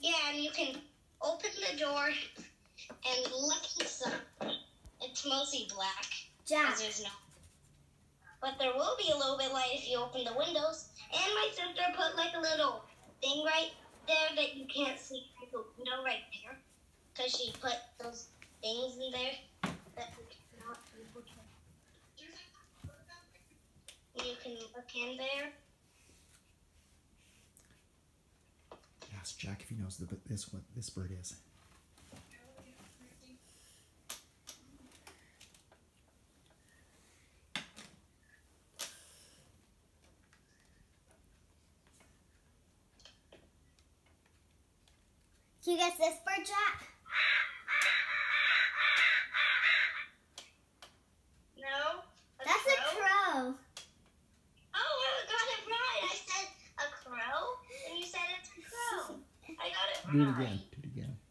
Yeah, and you can open the door and look inside. It's mostly black. Jack. There's no. But there will be a little bit light if you open the windows. And my sister put like a little thing right there that you can't see through the window right there. Because she put those things in there that you cannot people can. You can look in there. Ask Jack if he knows what this bird is. Can you guess this bird, Jack? No. That's a crow. Oh, I got it right. I said a crow, and you said it's a crow. I got it right. Do it again. Do it again.